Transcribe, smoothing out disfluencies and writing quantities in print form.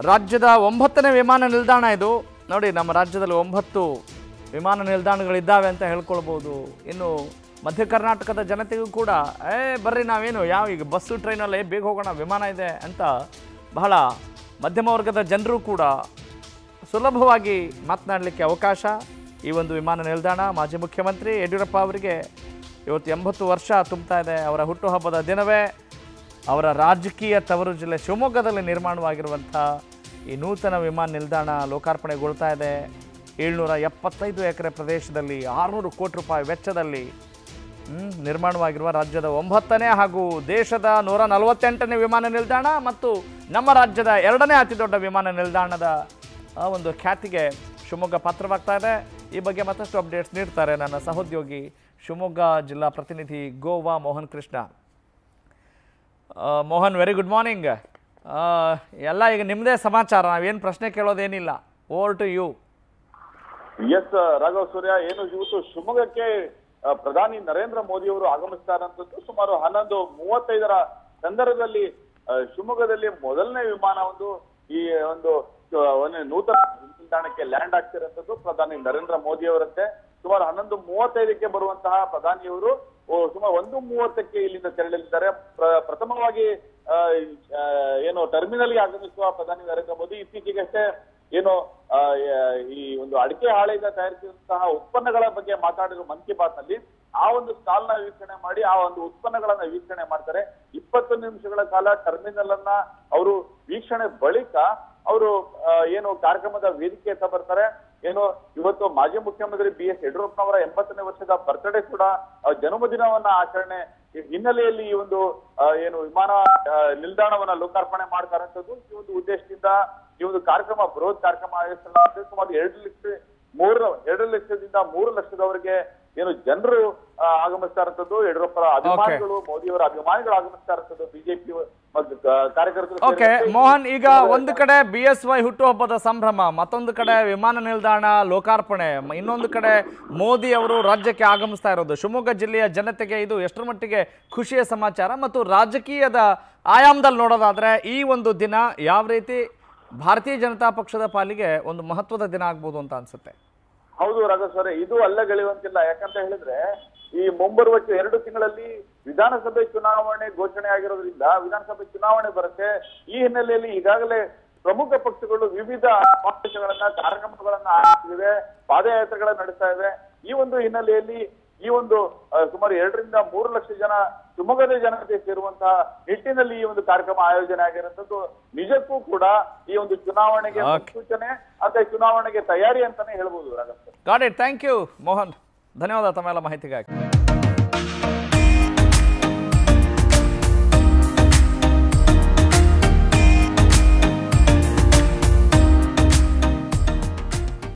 ರಾಜ್ಯದ 9ನೇ ವಿಮಾನ ನಿಲ್ದಾಣ ಇದು ನೋಡಿ. ನಮ್ಮ ರಾಜ್ಯದಲ್ಲಿ 9 ವಿಮಾನ ನಿಲ್ದಾಣಗಳಿದ್ದಾವೆ ಅಂತ ಹೇಳ್ಕೊಳ್ಬೋದು. ಇನ್ನು ಮಧ್ಯ ಕರ್ನಾಟಕದ ಜನತೆಗೂ ಕೂಡ ಬರ್ರಿ ನಾವೇನು ಈಗ ಬಸ್ಸು ಟ್ರೈನಲ್ಲಿ ಬೇಗ ಹೋಗೋಣ, ವಿಮಾನ ಇದೆ ಅಂತ ಬಹಳ ಮಧ್ಯಮ ವರ್ಗದ ಜನರು ಕೂಡ ಸುಲಭವಾಗಿ ಮಾತನಾಡಲಿಕ್ಕೆ ಅವಕಾಶ ಈ ಒಂದು ವಿಮಾನ ನಿಲ್ದಾಣ. ಮಾಜಿ ಮುಖ್ಯಮಂತ್ರಿ ಯಡಿಯೂರಪ್ಪ ಅವರಿಗೆ ಇವತ್ತು 80 ವರ್ಷ ತುಂಬುತ್ತಾ ಇದೆ. ಅವರ ಹುಟ್ಟುಹಬ್ಬದ ದಿನವೇ ಅವರ ರಾಜಕೀಯ ತವರು ಜಿಲ್ಲೆ ಶಿವಮೊಗ್ಗದಲ್ಲಿ ನಿರ್ಮಾಣವಾಗಿರುವಂಥ ಈ ನೂತನ ವಿಮಾನ ನಿಲ್ದಾಣ ಲೋಕಾರ್ಪಣೆಗೊಳ್ತಾ ಇದೆ. 775 ಎಕರೆ ಪ್ರದೇಶದಲ್ಲಿ 600 ಕೋಟಿ ರೂಪಾಯಿ ವೆಚ್ಚದಲ್ಲಿ ನಿರ್ಮಾಣವಾಗಿರುವ ರಾಜ್ಯದ 9ನೇ ಹಾಗೂ ದೇಶದ 148ನೇ ವಿಮಾನ ನಿಲ್ದಾಣ ಮತ್ತು ನಮ್ಮ ರಾಜ್ಯದ 2ನೇ ಅತಿ ದೊಡ್ಡ ವಿಮಾನ ನಿಲ್ದಾಣದ ಒಂದು ಖ್ಯಾತಿಗೆ ಶಿವಮೊಗ್ಗ ಪಾತ್ರವಾಗ್ತಾ ಇದೆ. ಈ ಬಗ್ಗೆ ಮತ್ತಷ್ಟು ಅಪ್ಡೇಟ್ಸ್ ನೀಡ್ತಾರೆ ನನ್ನ ಸಹೋದ್ಯೋಗಿ ಶಿವಮೊಗ್ಗ ಜಿಲ್ಲಾ ಪ್ರತಿನಿಧಿ Goa Mohan Krishna. Mohan, very good morning. ಎಲ್ಲ ಈಗ ನಿಮ್ಮದೇ ಸಮಾಚಾರ, ನಾವೇನು ಪ್ರಶ್ನೆ ಕೇಳೋದೇನಿಲ್ಲ. Over to you. S Raghav Surya, ಏನು ಇವತ್ತು ಶಿವಮೊಗ್ಗಕ್ಕೆ ಪ್ರಧಾನಿ ನರೇಂದ್ರ ಮೋದಿ ಅವರು ಆಗಮಿಸ್ತಾರಂತದ್ದು ಸುಮಾರು 11:35 ಸಂದರ್ಭದಲ್ಲಿ ಶಿವಮೊಗ್ಗದಲ್ಲಿ ಮೊದಲನೇ ವಿಮಾನ ಈ ಒಂದು ನೂತನ ನಿಲ್ದಾಣಕ್ಕೆ ಲ್ಯಾಂಡ್ ಆಗ್ತಿರೋಂಥದ್ದು ಪ್ರಧಾನಿ ನರೇಂದ್ರ ಮೋದಿ ಅವರಂತೆ. ಸುಮಾರು 11:35ಕ್ಕೆ ಬರುವಂತಹ ಪ್ರಧಾನಿಯವರು ಸುಮಾರು 1:30ಕ್ಕೆ ಇಲ್ಲಿಂದ ತೆರಳಲಿದ್ದಾರೆ. ಪ್ರಥಮವಾಗಿ ಏನು ಟರ್ಮಿನಲ್ಗೆ ಆಗಮಿಸುವ ಪ್ರಧಾನಿ ನರೇಂದ್ರ ಮೋದಿ ಇತ್ತೀಚೆಗಷ್ಟೇ ಏನು ಈ ಒಂದು ಅಡಿಕೆ ಹಾಳೆಯಿಂದ ತಯಾರಿಸಿದಂತಹ ಉತ್ಪನ್ನಗಳ ಬಗ್ಗೆ ಮಾತಾಡಿರುವ ಮನ್ ಕಿ ಬಾತ್ ನಲ್ಲಿ ಆ ಒಂದು ಸ್ಟಾಲ್ ನ ವೀಕ್ಷಣೆ ಮಾಡಿ ಆ ಒಂದು ಉತ್ಪನ್ನಗಳನ್ನ ವೀಕ್ಷಣೆ ಮಾಡ್ತಾರೆ. 20 ನಿಮಿಷಗಳ ಕಾಲ ಟರ್ಮಿನಲ್ ಅನ್ನ ಅವರು ವೀಕ್ಷಣೆ ಬಳಿಕ ಅವರು ಏನು ಕಾರ್ಯಕ್ರಮದ ವೇದಿಕೆ ಹತ್ತ ಬರ್ತಾರೆ. ಏನು ಇವತ್ತು ಮಾಜಿ ಮುಖ್ಯಮಂತ್ರಿ BS ಯಡಿಯೂರಪ್ಪನವರ 80ನೇ ವರ್ಷದ ಬರ್ತ್ಡೇ ಕೂಡ ಜನ್ಮದಿನವನ್ನ ಆಚರಣೆ ಹಿನ್ನೆಲೆಯಲ್ಲಿ ಈ ಒಂದು ಏನು ವಿಮಾನ ನಿಲ್ದಾಣವನ್ನ ಲೋಕಾರ್ಪಣೆ ಮಾಡ್ತಾರಂಥದ್ದು ಈ ಒಂದು ಉದ್ದೇಶದಿಂದ ಈ ಒಂದು ಕಾರ್ಯಕ್ರಮ ಬೃಹತ್ ಕಾರ್ಯಕ್ರಮ ಆಯೋಜಿಸಲಾಗಿದೆ. ಸುಮಾರು 2 ಲಕ್ಷದಿಂದ 3 ಲಕ್ಷದವರೆಗೆ ಏನು ಜನರು ಆಗಮಿಸ್ತಾ ಇರುವಂತದ್ದು. ಯಡಿಯೂರಪ್ಪರ ಅಭಿಮಾನಿಗಳು, ಮೋದಿಯವರ ಅಭಿಮಾನಿಗಳು ಆಗಮಿಸ್ತಾ ಇರುವಂತದ್ದು, ಬಿಜೆಪಿ ಕಾರ್ಯಕರ್ತರು. ಓಕೆ ಮೋಹನ್, ಈಗ ಒಂದು ಕಡೆ BSY ಹುಟ್ಟುಹಬ್ಬದ ಸಂಭ್ರಮ, ಮತ್ತೊಂದು ಕಡೆ ವಿಮಾನ ನಿಲ್ದಾಣ ಲೋಕಾರ್ಪಣೆ, ಇನ್ನೊಂದು ಕಡೆ ಮೋದಿ ಅವರು ರಾಜ್ಯಕ್ಕೆ ಆಗಮಿಸ್ತಾ ಇರೋದು. ಶಿವಮೊಗ್ಗ ಜಿಲ್ಲೆಯ ಜನತೆಗೆ ಇದು ಎಷ್ಟರ ಮಟ್ಟಿಗೆ ಖುಷಿಯ ಸಮಾಚಾರ? ಮತ್ತು ರಾಜಕೀಯದ ಆಯಾಮದಲ್ಲಿ ನೋಡೋದಾದ್ರೆ ಈ ಒಂದು ದಿನ ಯಾವ ರೀತಿ ಭಾರತೀಯ ಜನತಾ ಪಕ್ಷದ ಪಾಲಿಗೆ ಒಂದು ಮಹತ್ವದ ದಿನ ಆಗ್ಬೋದು ಅಂತ ಅನ್ಸುತ್ತೆ? ಹೌದು ರಾಘವೇಶ್ವರ, ಇದು ಅಲ್ಲಗೆಳೆಯುವಂತಿಲ್ಲ. ಯಾಕಂತ ಹೇಳಿದ್ರೆ ಈ ಮುಂಬರುವ 2 ತಿಂಗಳಲ್ಲಿ ವಿಧಾನಸಭೆ ಚುನಾವಣೆ ಘೋಷಣೆ ಆಗಿರೋದ್ರಿಂದ ವಿಧಾನಸಭೆ ಚುನಾವಣೆ ಬರುತ್ತೆ. ಈ ಹಿನ್ನೆಲೆಯಲ್ಲಿ ಈಗಾಗಲೇ ಪ್ರಮುಖ ಪಕ್ಷಗಳು ವಿವಿಧ ಸಮಾವೇಶಗಳನ್ನ ಕಾರ್ಯಕ್ರಮಗಳನ್ನ ಆಯೋಜಿಸಿವೆ, ಪಾದಯಾತ್ರೆಗಳನ್ನ ನಡೆಸ್ತಾ ಇವೆ. ಈ ಒಂದು ಹಿನ್ನೆಲೆಯಲ್ಲಿ ಈ ಒಂದು ಸುಮಾರು 2 ರಿಂದ 3 ಲಕ್ಷ ಜನ ಶಿವಮೊಗ್ಗದ ಜನತೆ ಸೇರುವಂತಹ ನಿಟ್ಟಿನಲ್ಲಿ ಈ ಒಂದು ಕಾರ್ಯಕ್ರಮ ಆಯೋಜನೆ ಆಗಿರುವಂತದ್ದು ನಿಜಕ್ಕೂ ಕೂಡ ಈ ಒಂದು ಚುನಾವಣೆಗೆ ಮುನ್ಸೂಚನೆ ಅಥವಾ ಚುನಾವಣೆಗೆ ತಯಾರಿ ಅಂತಾನೆ ಹೇಳ್ಬೋದು Raghav. Got it. Thank you Mohan, ಧನ್ಯವಾದ ತಮ್ಮೆಲ್ಲ ಮಾಹಿತಿಗಾಗಿ.